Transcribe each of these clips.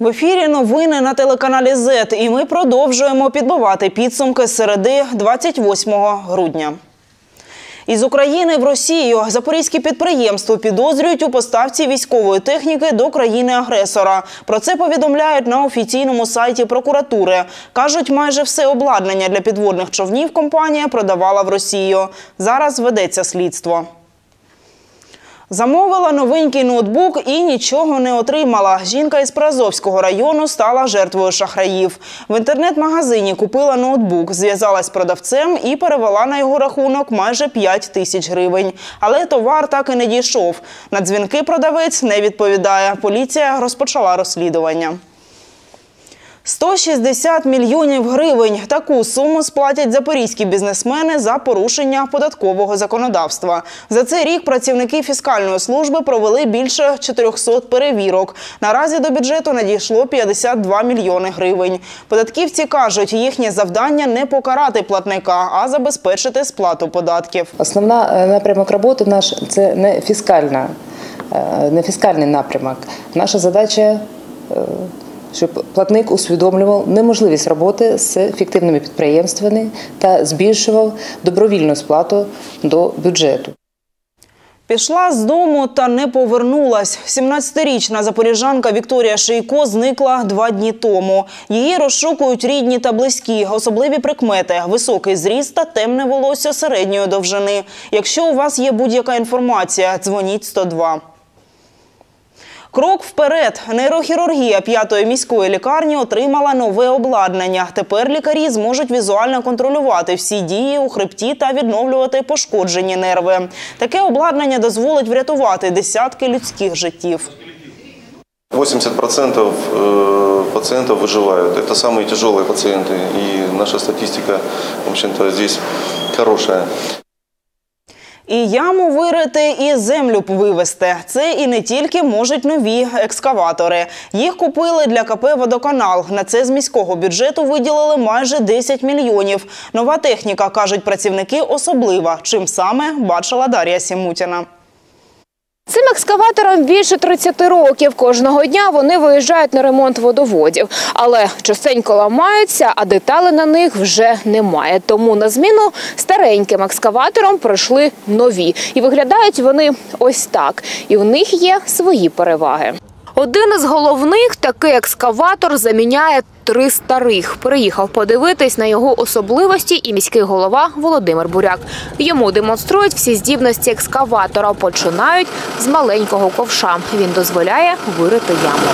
ефірі новини на телеканалі ЗЕТ, і ми продовжуємо підбивати підсумки середи 28 грудня. Із України в Росію запорізьке підприємство підозрюють у поставці військової техніки до країни-агресора. Про це повідомляють на офіційному сайті прокуратури. Кажуть, майже все обладнання для підводних човнів компанія продавала в Росію. Зараз ведеться слідство. Замовила новенький ноутбук і нічого не отримала. Жінка із Приазовського району стала жертвою шахраїв. В інтернет-магазині купила ноутбук, зв'язалась з продавцем і перевела на його рахунок майже 5 тисяч гривень. Але товар так і не дійшов. На дзвінки продавець не відповідає. Поліція розпочала розслідування. 160 мільйонів гривень. Таку суму сплатять запорізькі бізнесмени за порушення податкового законодавства. За цей рік працівники фіскальної служби провели більше 400 перевірок. Наразі до бюджету надійшло 52 мільйони гривень. Податківці кажуть, їхнє завдання не покарати платника, а забезпечити сплату податків. Основна напрямок роботи наш – це не фіскальний напрямок. Наша задача – щоб платник усвідомлював неможливість роботи з фіктивними підприємствами та збільшував добровільну сплату до бюджету. Пішла з дому та не повернулась. 17-річна запоріжанка Вікторія Шийко зникла 2 дні тому. Її розшукують рідні та близькі. Особливі прикмети – високий зріст та темне волосся середньої довжини. Якщо у вас є будь-яка інформація, дзвоніть 102. Крок вперед. Нейрохірургія 5-ї міської лікарні отримала нове обладнання. Тепер лікарі зможуть візуально контролювати всі дії у хребті та відновлювати пошкоджені нерви. Таке обладнання дозволить врятувати десятки людських життів. 80% пациентов выживают. Это самые тяжелые пациенты. И наша статистика, в общем-то, здесь хорошая. І яму вирити, і землю вивезти. Це і не тільки можуть нові екскаватори. Їх купили для КП «Водоканал». На це з міського бюджету виділили майже 10 мільйонів. Нова техніка, кажуть працівники, особлива. Чим саме, бачила Дар'я Сімутіна. Цим екскаваторам більше 30 років. Кожного дня вони виїжджають на ремонт водоводів. Але частенько ламаються, а деталей на них вже немає. Тому на зміну стареньким екскаваторам прийшли нові. І виглядають вони ось так. І в них є свої переваги. Один із головних – такий екскаватор заміняє 3 старих. Приїхав подивитись на його особливості і міський голова Володимир Буряк. Йому демонструють всі здібності екскаватора. Починають з маленького ковша. Він дозволяє вирити яму.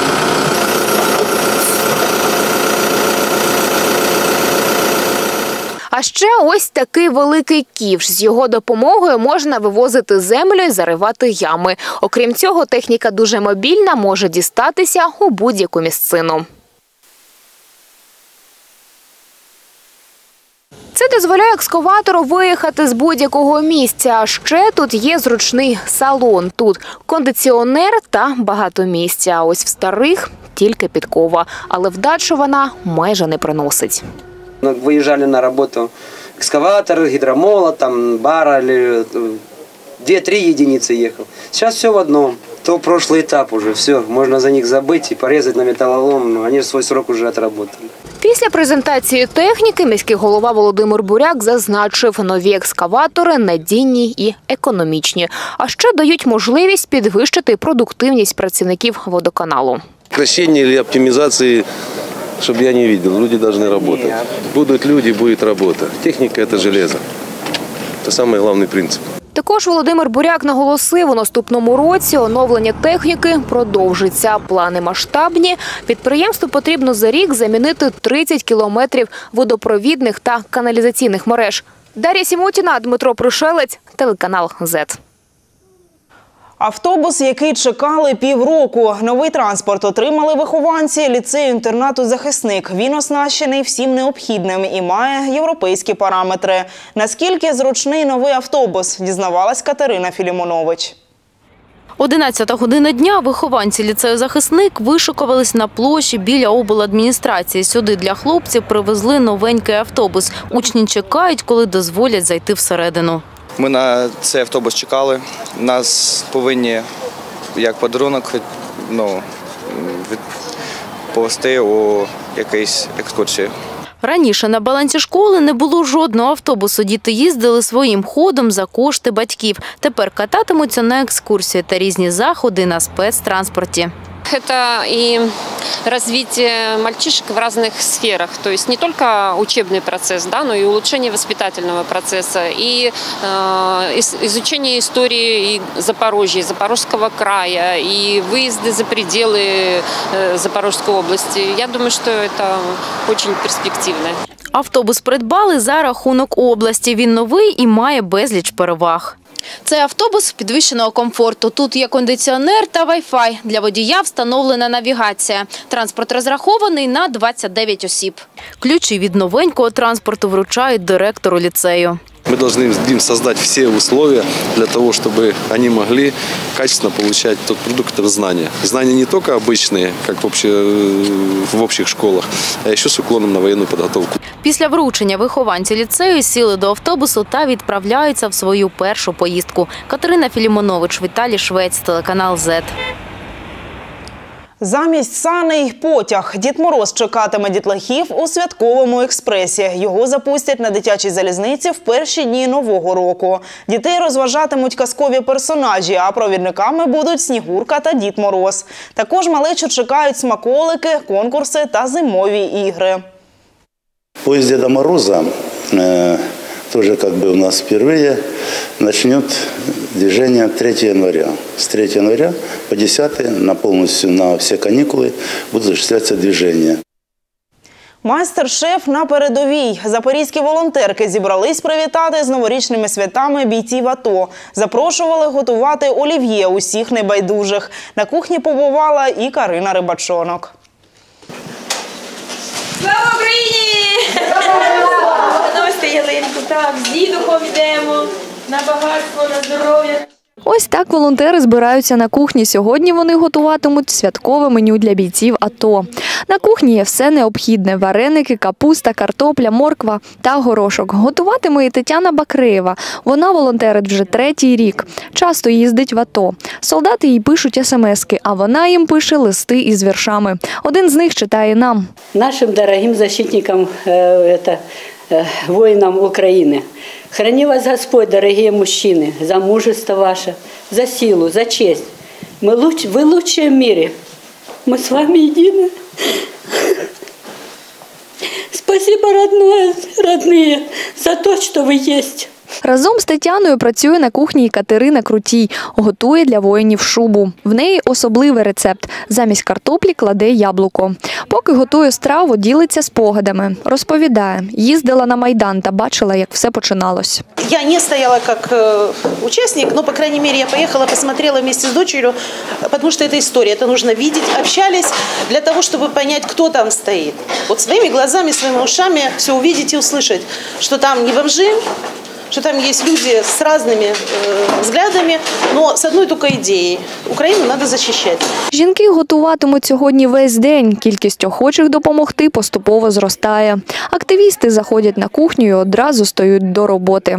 А ще ось такий великий ківш. З його допомогою можна вивозити землю і заривати ями. Окрім цього, техніка дуже мобільна, може дістатися у будь-яку місцину. Це дозволяє екскаватору виїхати з будь-якого місця. А ще тут є зручний салон. Тут кондиціонер та багато місця. А ось в старих тільки підкова. Але вдачу вона майже не приносить. Выезжали на работу экскаватор, гидромолот, там, баррель, 2-3 единицы ехал. Сейчас все в одном. То прошлый этап уже, все, можно за них забыть и порезать на металлолом, но они свой срок уже отработали. Після презентації техніки міський голова Володимир Буряк зазначив, нові екскаватори надійні і економічні. А ще дають можливість підвищити продуктивність працівників водоканалу. Сокращение или оптимизации, чтобы я не видел, люди должны работать. Будут люди, будет работа. Техника – это железо. Это самый главный принцип. Також Володимир Буряк наголосив, у наступному році оновлення техніки продовжиться. Плани масштабні. Підприємству потрібно за рік замінити 30 кілометрів водопровідних та каналізаційних мереж. Дар'я Сімутіна, Дмитро Пришелець, телеканал ЗЕТ. Автобус, який чекали півроку. Новий транспорт отримали вихованці ліцею-інтернату «Захисник». Він оснащений всім необхідним і має європейські параметри. Наскільки зручний новий автобус, дізнавалась Катерина Філімонович. 11 година дня вихованці ліцею «Захисник» вишикувались на площі біля обладміністрації. Сюди для хлопців привезли новенький автобус. Учні чекають, коли дозволять зайти всередину. Ми на цей автобус чекали. Нас повинні, як подарунок, повезти у якісь екскурсії. Раніше на балансі школи не було жодного автобусу. Діти їздили своїм ходом за кошти батьків. Тепер кататимуться на екскурсії та різні заходи на спецтранспорті. Это и развитие мальчишек в разных сферах, то есть не только учебный процесс, да, но и улучшение воспитательного процесса, и изучение истории и Запорожья, Запорожского края, и выезды за пределы Запорожской области. Я думаю, что это очень перспективно. Автобус придбали за рахунок області. Він новий і має безліч переваг. Це автобус підвищеного комфорту. Тут є кондиціонер та вай-фай. Для водія встановлена навігація. Транспорт розрахований на 29 осіб. Ключі від новенького транспорту вручають директору ліцею. Мы должны им создать все условия для того, чтобы они могли качественно получать тот продукт, это знания. Знания не только обычные, как в общих школах, а еще с уклоном на военную подготовку. Після вручення вихованці ліцею сіли до автобусу та відправляються в свою першу поїздку. Катерина Філімонович, Віталій Швець, телеканал «ЗЕТ». Замість саней – потяг. Дід Мороз чекатиме дітлахів у святковому експресі. Його запустять на дитячій залізниці в перші дні Нового року. Дітей розважатимуть казкові персонажі, а провідниками будуть Снігурка та Дід Мороз. Також малечу чекають смаколики, конкурси та зимові ігри. Поезд Деда Мороза тоже у нас впервые начнет движение 3 января. С 3 января по 10 полностью на все каникулы будут осуществляться движения. Майстер-шеф на передовій. Запорізькі волонтерки зібрались привітати з новорічними святами бійців АТО. Запрошували готувати олів'є усіх небайдужих. На кухні побувала і Карина Рибачонок. Слава Україні! Носите ялинку, так, з дідухом йдемо, на багатство, на здоров'я. Ось так волонтери збираються на кухні. Сьогодні вони готуватимуть святкове меню для бійців АТО. На кухні є все необхідне – вареники, капуста, картопля, морква та горошок. Готуватиме і Тетяна Бакреєва. Вона волонтерить вже 3-й рік. Часто їздить в АТО. Солдати їй пишуть смски, а вона їм пише листи із віршами. Один з них читає нам. Нашим дорогим защитникам, воинам Украины. Храни вас Господь, дорогие мужчины, за мужество ваше, за силу, за честь. Вы лучшие в мире. Мы с вами едины. Спасибо, родные, за то, что вы есть. Разом з Тетяною працює на кухні і Катерина Крутій. Готує для воїнів шубу. В неї особливий рецепт. Замість картоплі кладе яблуко. Поки готує страву, ділиться спогадами. Розповідає, їздила на Майдан та бачила, як все починалось. Я не стояла как участник, но, по крайней мере, я поехала, посмотрела вместе с дочерью, потому что это история, это нужно видеть, общались для того, чтобы понять, кто там стоит. Вот своими глазами, своими ушами все увидеть и услышать, что там не бомжи, что там есть люди с разными взглядами, но с одной только идеей. Украину надо защищать. Жінки готуватимуть сьогодні весь день. Кількість охочих допомогти поступово зростає. Активісти заходять на кухню і одразу стають до роботи.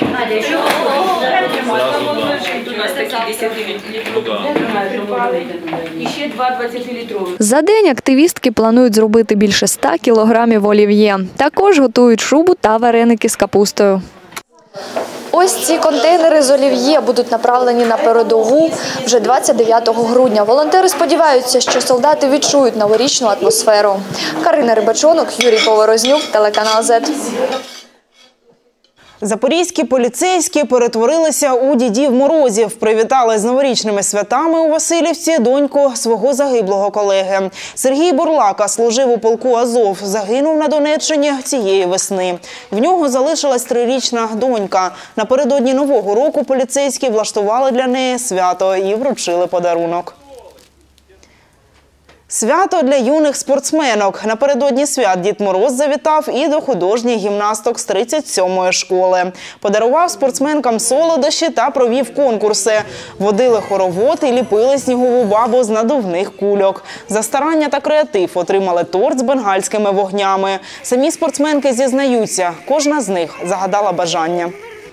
За день активістки планують зробити більше 100 кілограмів олів'є. Також готують шубу та вареники з капустою. Ось ці контейнери з олів'є будуть направлені на передову вже 29 грудня. Волонтери сподіваються, що солдати відчують новорічну атмосферу. Карина Рибачонок, Юрій Поворознюк, телеканал «ЗЕТ». Запорізькі поліцейські перетворилися у Дідів Морозів. Привітали з новорічними святами у Василівці доньку свого загиблого колеги. Сергій Бурлака служив у полку Азов. Загинув на Донеччині цієї весни. В нього залишилась 3-річна донька. Напередодні Нового року поліцейські влаштували для неї свято і вручили подарунок. Свято для юних спортсменок. Напередодні свят Дід Мороз завітав і до художніх гімнасток з 37-ї школи. Подарував спортсменкам солодощі та провів конкурси. Водили хоровод і ліпили снігову бабу з надувних кульок. За старання та креатив отримали торт з бенгальськими вогнями. Самі спортсменки зізнаються, кожна з них загадала бажання.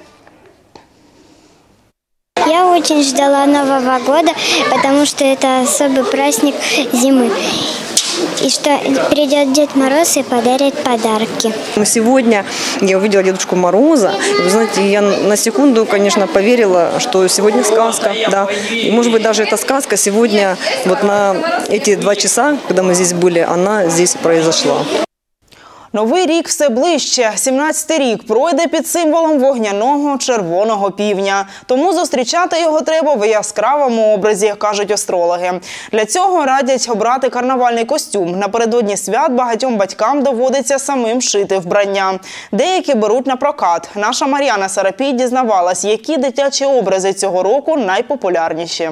Я очень ждала Нового года, потому что это особый праздник зимы. и что придет Дед Мороз и подарит подарки. Сегодня я увидела Дедушку Мороза. Вы знаете, я на секунду, конечно, поверила, что сегодня сказка. Да. И, может быть, даже эта сказка сегодня, вот на эти 2 часа, когда мы здесь были, она здесь произошла. Новий рік все ближче. 17-й рік пройде під символом вогняного червоного півня. Тому зустрічати його треба в яскравому образі, кажуть астрологи. Для цього радять обрати карнавальний костюм. Напередодні свят багатьом батькам доводиться самим шити вбрання. Деякі беруть на прокат. Наша Мар'яна Сарапій дізнавалась, які дитячі образи цього року найпопулярніші.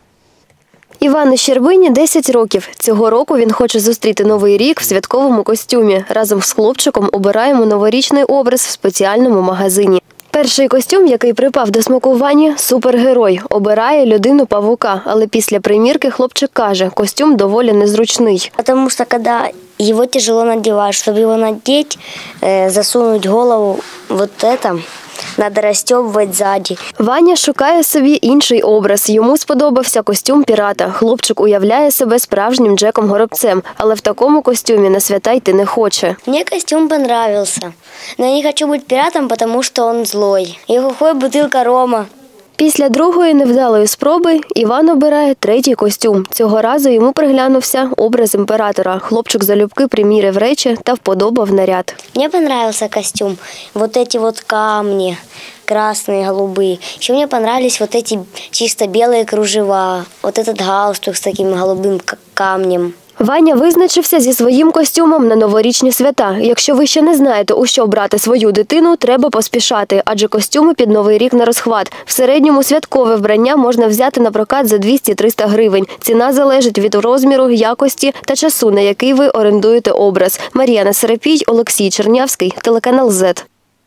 Івану Щербині 10 років. Цього року він хоче зустріти Новий рік в святковому костюмі. Разом з хлопчиком обираємо новорічний образ в спеціальному магазині. Перший костюм, який припав до смаку Вані – супергерой. Обирає людину-павука, але після примірки хлопчик каже, костюм доволі незручний. Потому что когда его тяжело надевать, чтобы его надеть, засунуть голову вот это, надо расстегивать сзади. Ваня шукає собі інший образ. Йому сподобався костюм пірата. Хлопчик уявляє себе справжнім Джеком Горобцем, але в такому костюмі на свята йти не хоче. Мне костюм понравился, но я не хочу быть пиратом, потому что он злой. И хухой бутылка рома. Після другої невдалої спроби Іван обирає третій костюм. Цього разу йому приглянувся образ імператора. Хлопчик залюбки приміряв речі та вподобав наряд. Мне понравился костюм. Вот эти вот камни, красные, голубые. Еще мне понравились вот эти чисто белые кружева. Вот этот галстук с таким голубым камнем. Ваня визначився зі своїм костюмом на новорічні свята. Якщо ви ще не знаєте, у що брати свою дитину, треба поспішати, адже костюми під Новий рік на розхват. В середньому святкове вбрання можна взяти на прокат за 200-300 гривень. Ціна залежить від розміру, якості та часу, на який ви орендуєте образ. Мар'яна Сарапій, Олексій Чернявський, телеканал Z.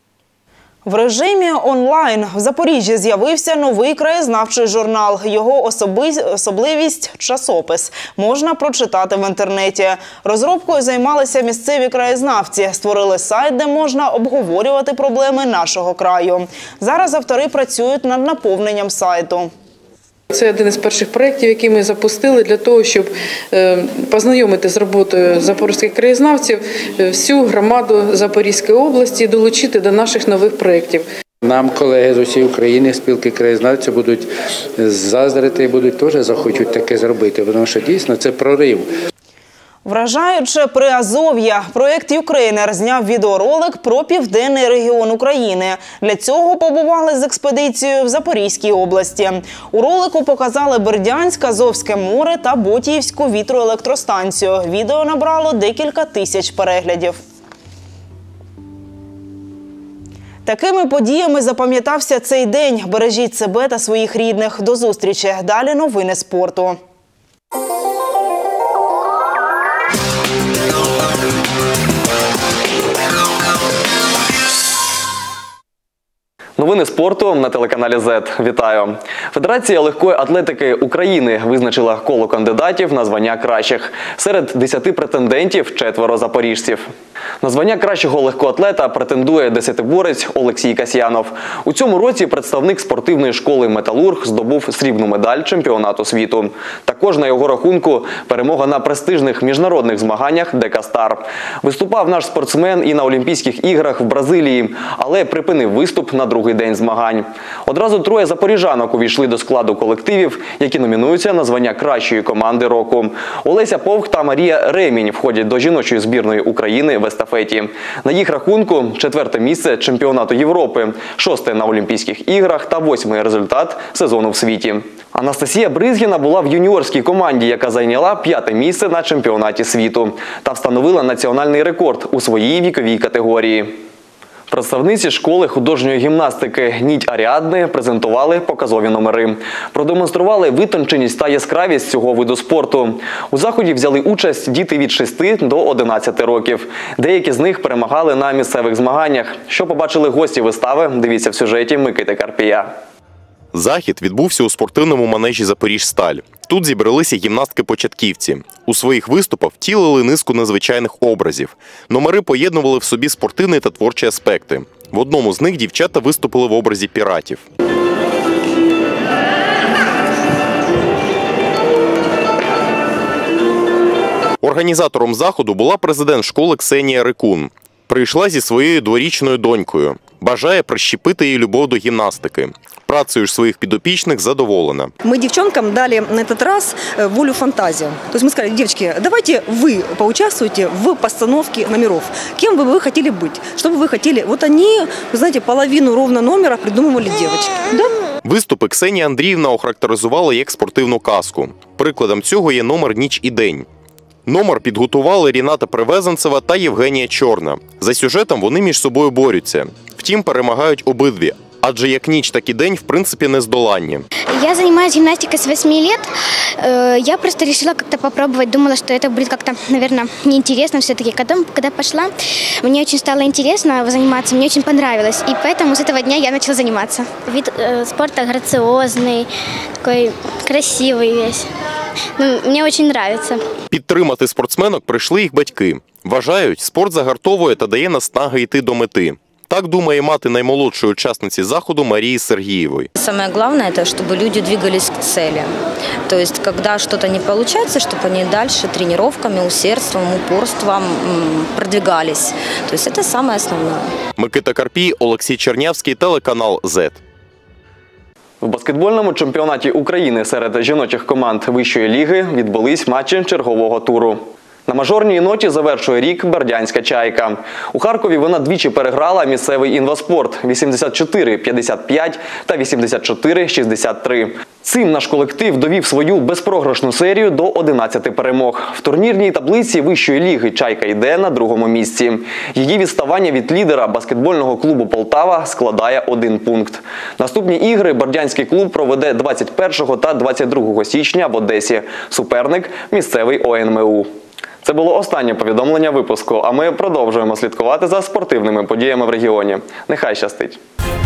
В режимі онлайн в Запоріжжі з'явився новий краєзнавчий журнал. Його особливість – часопис. Можна прочитати в інтернеті. Розробкою займалися місцеві краєзнавці. Створили сайт, де можна обговорювати проблеми нашого краю. Зараз автори працюють над наповненням сайту. Це один із перших проєктів, який ми запустили для того, щоб познайомити з роботою запорізьких краєзнавців всю громаду Запорізької області, долучити до наших нових проєктів. Нам колеги з усієї України, спілки краєзнавців будуть заздрити і будуть теж захочуть таке зробити, тому що дійсно це прорив. Вражаюче Приазов'я. Проєкт «Юкрейнер» зняв відеоролик про південний регіон України. Для цього побували з експедицією в Запорізькій області. У ролику показали Бердянськ, Азовське море та Ботіївську вітроелектростанцію. Відео набрало декілька тисяч переглядів. Такими подіями запам'ятався цей день. Бережіть себе та своїх рідних. До зустрічі. Далі новини спорту. Новини спорту на телеканалі Z. Вітаю! Федерація легкої атлетики України визначила коло кандидатів на звання кращих. Серед 10 претендентів – 4 запоріжців. На звання кращого легкоатлета претендує десятиборець Олексій Касьянов. У цьому році представник спортивної школи «Металург» здобув срібну медаль чемпіонату світу. Також на його рахунку перемога на престижних міжнародних змаганнях «Декастар». Виступав наш спортсмен і на Олімпійських іграх в Бразилії, але припинив виступ на другий день змагань. Одразу 3 запоріжанок увійшли до складу колективів, які номінуються на звання кращої команди року. Олеся Повх та Марія Ремінь входять до жіночої збірної України в естафеті. На їх рахунку 4 місце чемпіонату Європи, 6 на Олімпійських іграх та 8 результат сезону в світі. Анастасія Бризгіна була в юніорській команді, яка зайняла 5 місце на чемпіонаті світу та встановила національний рекорд у своїй віковій категорії. Представниці школи художньої гімнастики «Ніть Аріадни» презентували показові номери. Продемонстрували витонченість та яскравість цього виду спорту. У заході взяли участь діти від 6 до 11 років. Деякі з них перемагали на місцевих змаганнях. Що побачили гості вистави, дивіться в сюжеті Микити Карпія. Захід відбувся у спортивному манежі «Запоріжсталь». Тут зібралися гімнастки-початківці. У своїх виступах втілили низку незвичайних образів. Номери поєднували в собі спортивні та творчі аспекти. В одному з них дівчата виступили в образі піратів. Організатором заходу була президент школи Ксенія Рикун. Прийшла зі своєю дворічною донькою. Бажає прищепити їй любов до гімнастики. Працею ж своїх підопічних задоволена. Мы девчонкам дали на этот раз волю фантазии. То есть мы сказали: девочки, давайте вы поучаствуйте в постановке номеров. Кем бы вы хотели быть? Что бы вы хотели? Вот они, вы знаете, половину ровно номера придумывали девочки. Да? Виступи Ксенія Андріївна охарактеризувала як спортивну казку. Прикладом цього є номер «Ніч і день». Номер підготували Ріната Привезенцева та Євгенія Чорна. За сюжетом вони між собою борються. Втім, перемагають обидві. Адже як ніч, так і день, в принципі, нездоланні. Я занимаюсь гимнастикой с 8 лет. Я просто решила как-то попробовать. Думала, что это будет как-то, наверное, неинтересно все-таки. Когда пошла, мне очень стало интересно заниматься, мне очень понравилось. И поэтому с этого дня я начала заниматься. Вид спорта грациозный, такой красивый весь. Мне очень нравится. Підтримати спортсменок прийшли їх батьки. Вважають, спорт загартовує та дає наснаги йти до мети. Так думає мати наймолодшої учасниці заходу Марії Сергієвої. Самое главное, это чтобы люди двигались к цели. То есть, когда что-то не получается, чтобы они дальше тренировками, усердством, упорством продвигались. То есть, это самое основное. Микита Карпій, Олексій Чернявський, телеканал Z. В баскетбольному чемпіонаті України серед жіночих команд вищої ліги відбулись матчі чергового туру. На мажорній ноті завершує рік бердянська «Чайка». У Харкові вона двічі переграла місцевий «Інваспорт» 84-55 та 84-63. Цим наш колектив довів свою безпрограшну серію до 11 перемог. В турнірній таблиці вищої ліги «Чайка» йде на другому місці. Її відставання від лідера баскетбольного клубу «Полтава» складає 1 пункт. Наступні ігри бердянський клуб проведе 21 та 22 січня в Одесі. Суперник – місцевий ОНМУ. Це було останнє повідомлення випуску, а ми продовжуємо слідкувати за спортивними подіями в регіоні. Нехай щастить!